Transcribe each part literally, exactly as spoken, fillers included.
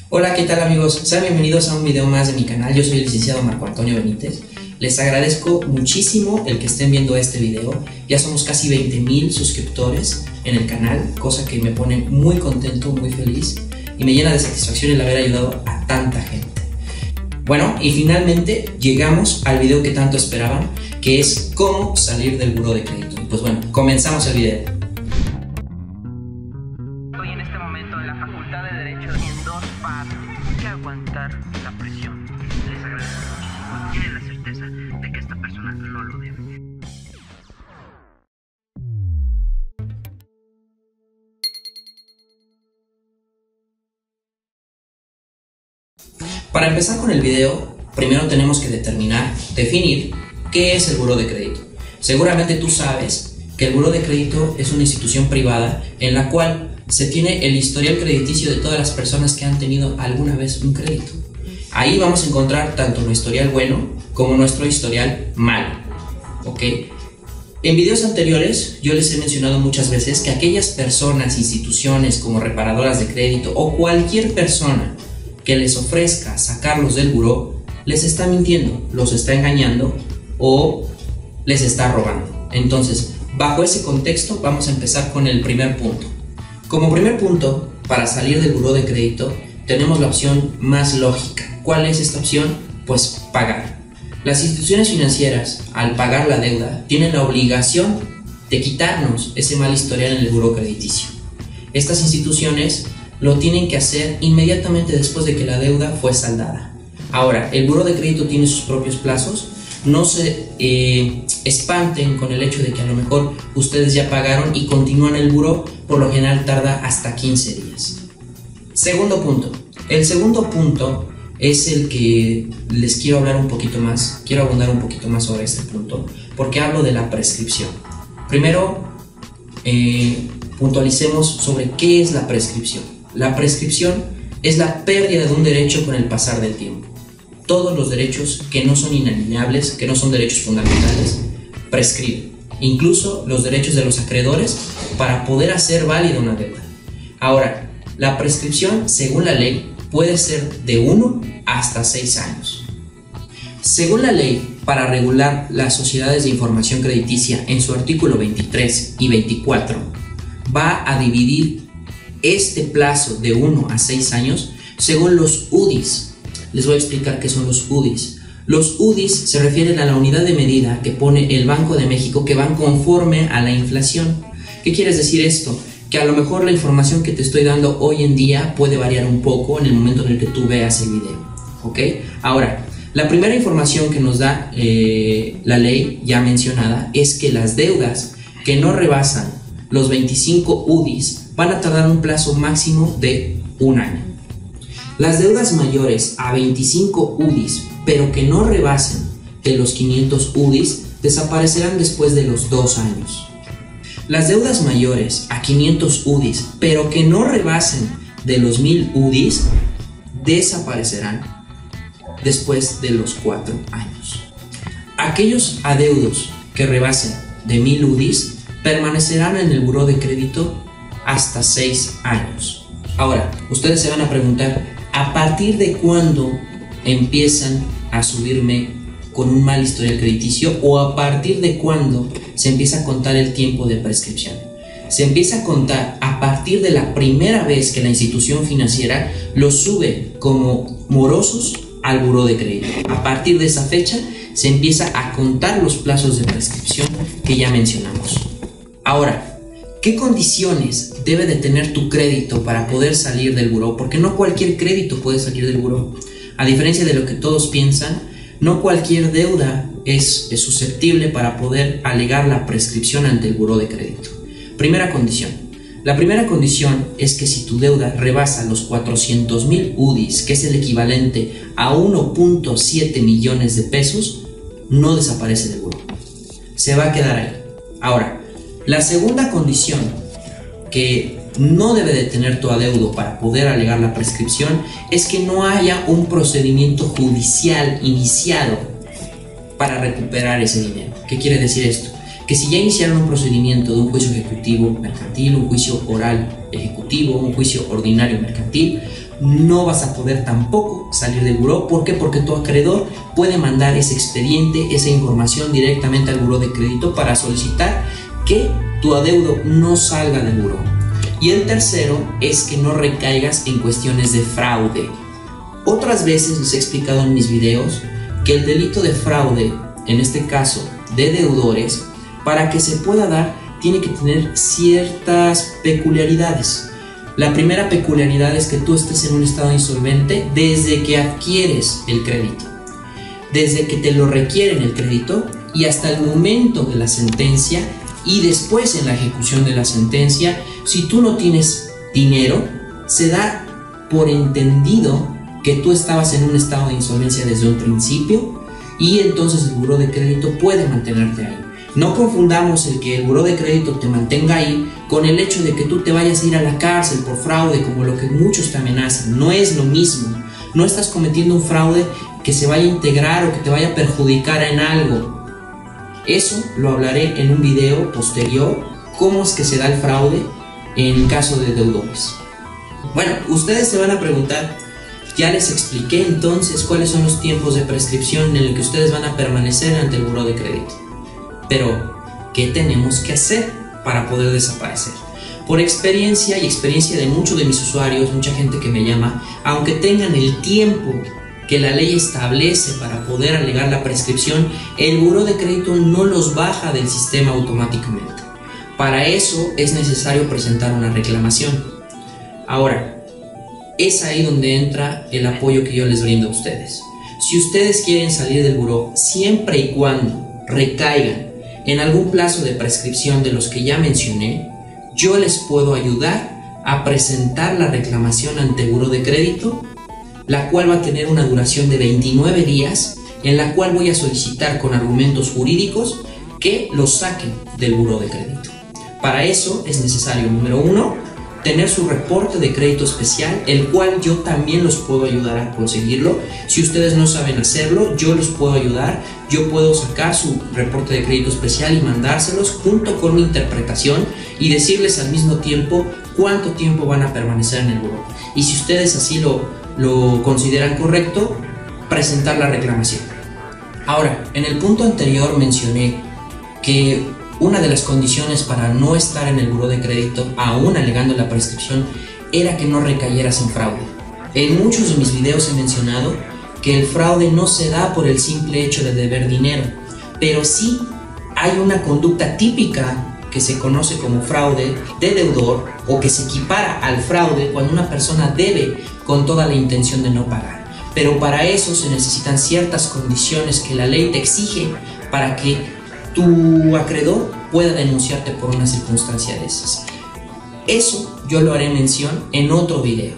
Hola, ¿qué tal amigos? Sean bienvenidos a un video más de mi canal. Yo soy el licenciado Marco Antonio Benítez. Les agradezco muchísimo el que estén viendo este video. Ya somos casi veinte mil suscriptores en el canal, cosa que me pone muy contento, muy feliz y me llena de satisfacción el haber ayudado a tanta gente. Bueno, y finalmente llegamos al video que tanto esperaban, que es cómo salir del buró de crédito. Pues bueno, comenzamos el video. Estoy en este momento en la Facultad de Derecho en dos pasos. Hay que aguantar la presión. Les agradezco muchísimo. Tienen la certeza de que esta persona no lo debe. Para empezar con el video, primero tenemos que determinar, definir qué es el buró de crédito. Seguramente tú sabes que el buró de crédito es una institución privada en la cual se tiene el historial crediticio de todas las personas que han tenido alguna vez un crédito. Ahí vamos a encontrar tanto nuestro historial bueno como nuestro historial malo. ¿Ok? En videos anteriores yo les he mencionado muchas veces que aquellas personas, instituciones como reparadoras de crédito o cualquier persona que les ofrezca sacarlos del buró, les está mintiendo, los está engañando o les está robando. Entonces, bajo ese contexto vamos a empezar con el primer punto. Como primer punto, para salir del buró de crédito, tenemos la opción más lógica. ¿Cuál es esta opción? Pues pagar. Las instituciones financieras, al pagar la deuda, tienen la obligación de quitarnos ese mal historial en el buró crediticio. Estas instituciones lo tienen que hacer inmediatamente después de que la deuda fue saldada. Ahora, el buró de crédito tiene sus propios plazos. No se eh, espanten con el hecho de que a lo mejor ustedes ya pagaron y continúan el buró. Por lo general tarda hasta quince días. Segundo punto. El segundo punto es el que les quiero hablar un poquito más. Quiero abundar un poquito más sobre este punto, porque hablo de la prescripción. Primero, eh, puntualicemos sobre qué es la prescripción. La prescripción es la pérdida de un derecho con el pasar del tiempo. Todos los derechos que no son inalienables, que no son derechos fundamentales, prescriben. Incluso los derechos de los acreedores para poder hacer válida una deuda. Ahora, la prescripción, según la ley, puede ser de uno hasta seis años. Según la ley, para regular las sociedades de información crediticia, en su artículo veintitrés y veinticuatro, va a dividir este plazo de uno a seis años según los U D Is. Les voy a explicar qué son los U D Is. Los U D Is se refieren a la unidad de medida que pone el Banco de México, que van conforme a la inflación. ¿Qué quiere decir esto? Que a lo mejor la información que te estoy dando hoy en día puede variar un poco en el momento en el que tú veas el video. ¿Ok? Ahora, la primera información que nos da eh, la ley ya mencionada es que las deudas que no rebasan los veinticinco U D Is van a tardar un plazo máximo de un año. Las deudas mayores a veinticinco U D Is, pero que no rebasen de los quinientos U D Is, desaparecerán después de los dos años. Las deudas mayores a quinientos U D Is, pero que no rebasen de los mil U D Is, desaparecerán después de los cuatro años. Aquellos adeudos que rebasen de mil U D Is permanecerán en el buró de crédito hasta seis años. Ahora, ustedes se van a preguntar, ¿a partir de cuándo empiezan a subirme con un mal historial crediticio o a partir de cuándo se empieza a contar el tiempo de prescripción? Se empieza a contar a partir de la primera vez que la institución financiera los sube como morosos al buró de crédito. A partir de esa fecha se empieza a contar los plazos de prescripción que ya mencionamos. Ahora, ¿qué condiciones debe de tener tu crédito para poder salir del buró? Porque no cualquier crédito puede salir del buró. A diferencia de lo que todos piensan, no cualquier deuda es, es susceptible para poder alegar la prescripción ante el buró de crédito. Primera condición. La primera condición es que si tu deuda rebasa los cuatrocientos mil U D Is, que es el equivalente a uno punto siete millones de pesos, no desaparece del buró. Se va a quedar ahí. Ahora, la segunda condición que no debe de tener tu adeudo para poder alegar la prescripción es que no haya un procedimiento judicial iniciado para recuperar ese dinero. ¿Qué quiere decir esto? Que si ya iniciaron un procedimiento de un juicio ejecutivo mercantil, un juicio oral ejecutivo, un juicio ordinario mercantil, no vas a poder tampoco salir del buró. ¿Por qué? Porque tu acreedor puede mandar ese expediente, esa información directamente al buró de crédito para solicitar que tu adeudo no salga del buró. Y el tercero es que no recaigas en cuestiones de fraude. Otras veces les he explicado en mis videos que el delito de fraude, en este caso de deudores, para que se pueda dar, tiene que tener ciertas peculiaridades. La primera peculiaridad es que tú estés en un estado insolvente desde que adquieres el crédito, desde que te lo requieren el crédito y hasta el momento de la sentencia, y después en la ejecución de la sentencia. Si tú no tienes dinero, se da por entendido que tú estabas en un estado de insolvencia desde un principio, y entonces el buró de crédito puede mantenerte ahí. No confundamos el que el buró de crédito te mantenga ahí con el hecho de que tú te vayas a ir a la cárcel por fraude, como lo que muchos te amenazan. No es lo mismo. No estás cometiendo un fraude que se vaya a integrar o que te vaya a perjudicar en algo. Eso lo hablaré en un video posterior, cómo es que se da el fraude en caso de deudores. Bueno, ustedes se van a preguntar, ya les expliqué entonces cuáles son los tiempos de prescripción en el que ustedes van a permanecer ante el buró de crédito. Pero, ¿qué tenemos que hacer para poder desaparecer? Por experiencia y experiencia de muchos de mis usuarios, mucha gente que me llama, aunque tengan el tiempo que la ley establece para poder alegar la prescripción, el buró de crédito no los baja del sistema automáticamente. Para eso es necesario presentar una reclamación. Ahora, es ahí donde entra el apoyo que yo les brindo a ustedes. Si ustedes quieren salir del buró, siempre y cuando recaigan en algún plazo de prescripción de los que ya mencioné, yo les puedo ayudar a presentar la reclamación ante el buró de crédito, la cual va a tener una duración de veintinueve días, en la cual voy a solicitar con argumentos jurídicos que los saquen del buró de crédito. Para eso es necesario, número uno, tener su reporte de crédito especial, el cual yo también los puedo ayudar a conseguirlo. Si ustedes no saben hacerlo, yo los puedo ayudar. Yo puedo sacar su reporte de crédito especial y mandárselos junto con mi interpretación y decirles al mismo tiempo cuánto tiempo van a permanecer en el buró. Y si ustedes así lo, lo consideran correcto, presentar la reclamación. Ahora, en el punto anterior mencioné que una de las condiciones para no estar en el buró de crédito, aún alegando la prescripción, era que no recayeras en fraude. En muchos de mis videos he mencionado que el fraude no se da por el simple hecho de deber dinero, pero sí hay una conducta típica que se conoce como fraude de deudor, o que se equipara al fraude cuando una persona debe con toda la intención de no pagar. Pero para eso se necesitan ciertas condiciones que la ley te exige para que tu acreedor pueda denunciarte por una circunstancia de esas. Eso yo lo haré mención en otro video.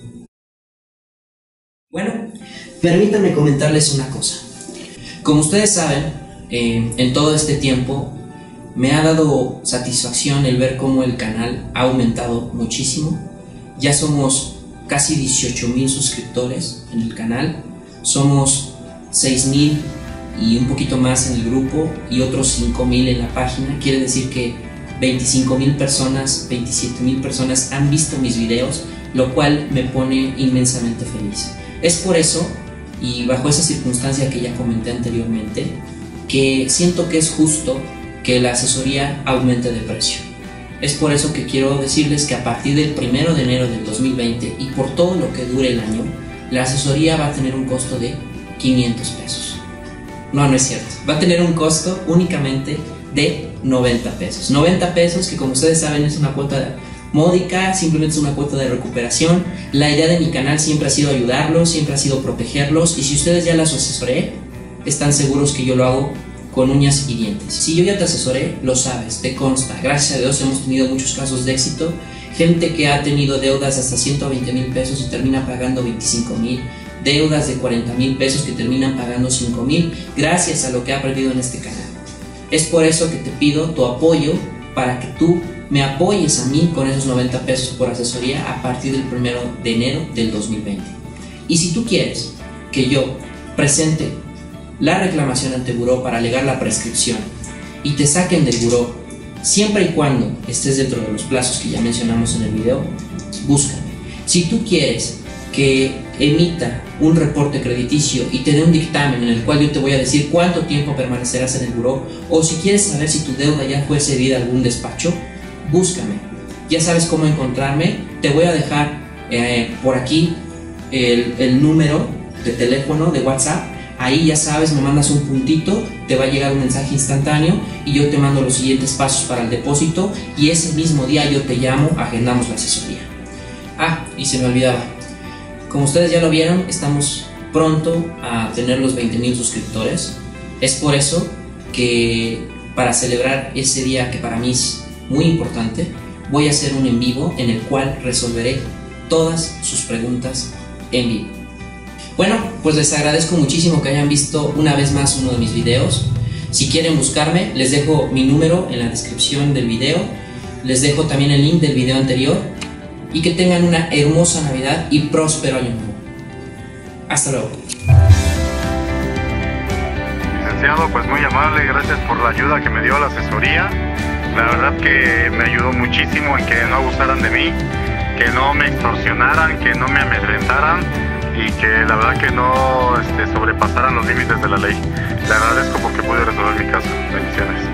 Bueno, permítanme comentarles una cosa. Como ustedes saben, eh, en todo este tiempo me ha dado satisfacción el ver cómo el canal ha aumentado muchísimo. Ya somos casi dieciocho mil suscriptores en el canal. Somos seis mil y un poquito más en el grupo y otros cinco mil en la página. Quiere decir que veinticinco mil personas, veintisiete mil personas han visto mis videos, lo cual me pone inmensamente feliz. Es por eso, y bajo esa circunstancia que ya comenté anteriormente, que siento que es justo que la asesoría aumente de precio. Es por eso que quiero decirles que a partir del primero de enero del dos mil veinte y por todo lo que dure el año, la asesoría va a tener un costo de quinientos pesos. No, no es cierto. Va a tener un costo únicamente de noventa pesos. noventa pesos, que como ustedes saben es una cuota módica, simplemente es una cuota de recuperación. La idea de mi canal siempre ha sido ayudarlos, siempre ha sido protegerlos, y si ustedes ya las asesoré, están seguros que yo lo hago con uñas y dientes. Si yo ya te asesoré, lo sabes, te consta. Gracias a Dios hemos tenido muchos casos de éxito. Gente que ha tenido deudas hasta ciento veinte mil pesos y termina pagando veinticinco mil. Deudas de cuarenta mil pesos que terminan pagando cinco mil, gracias a lo que he aprendido en este canal. Es por eso que te pido tu apoyo para que tú me apoyes a mí con esos noventa pesos por asesoría a partir del primero de enero del dos mil veinte. Y si tú quieres que yo presente la reclamación ante buró para alegar la prescripción y te saquen del buró, siempre y cuando estés dentro de los plazos que ya mencionamos en el video, búscame. Si tú quieres que emita un reporte crediticio y te dé un dictamen en el cual yo te voy a decir cuánto tiempo permanecerás en el buró, o si quieres saber si tu deuda ya fue cedida a algún despacho, búscame. Ya sabes cómo encontrarme. Te voy a dejar eh, por aquí el, el número de teléfono de WhatsApp. Ahí ya sabes, me mandas un puntito, te va a llegar un mensaje instantáneo y yo te mando los siguientes pasos para el depósito, y ese mismo día yo te llamo, agendamos la asesoría. Ah, y se me olvidaba, como ustedes ya lo vieron, estamos pronto a tener los veinte mil suscriptores. Es por eso que, para celebrar ese día que para mí es muy importante, voy a hacer un en vivo en el cual resolveré todas sus preguntas en vivo. Bueno, pues les agradezco muchísimo que hayan visto una vez más uno de mis videos. Si quieren buscarme, les dejo mi número en la descripción del video. Les dejo también el link del video anterior. Y que tengan una hermosa Navidad y próspero año nuevo. Hasta luego. Licenciado, pues muy amable, gracias por la ayuda que me dio la asesoría. La verdad que me ayudó muchísimo en que no abusaran de mí, que no me extorsionaran, que no me amedrentaran y que la verdad que no este, sobrepasaran los límites de la ley. Le agradezco porque pude resolver mi caso. Bendiciones.